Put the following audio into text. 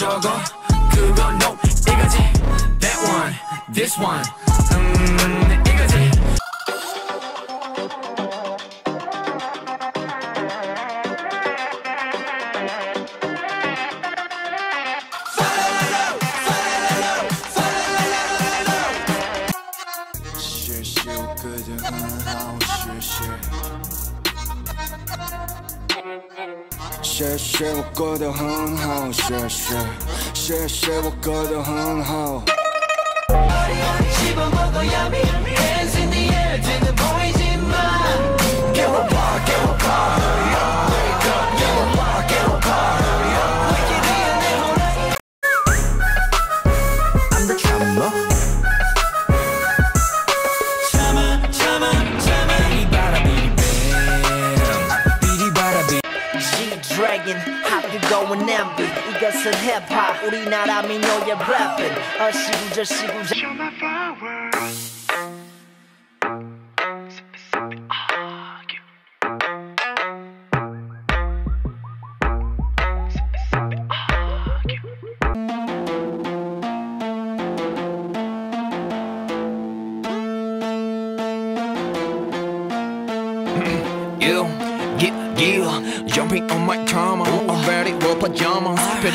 저거 그거 no 이거지 that one this one 이거지 谢谢我过得很好，谢谢我过得很好。 씹어먹어야 미 hands in the air 등은 보이지만 Get up, get up, wake up, get up, I'm the charmer. Dragon, hop you going empty. 이것은 힙합, 우리나라 민요의 rapping. 시구절 시구절. Show my flowers. Yeah, jumping on my trauma. I'm ready for pajamas.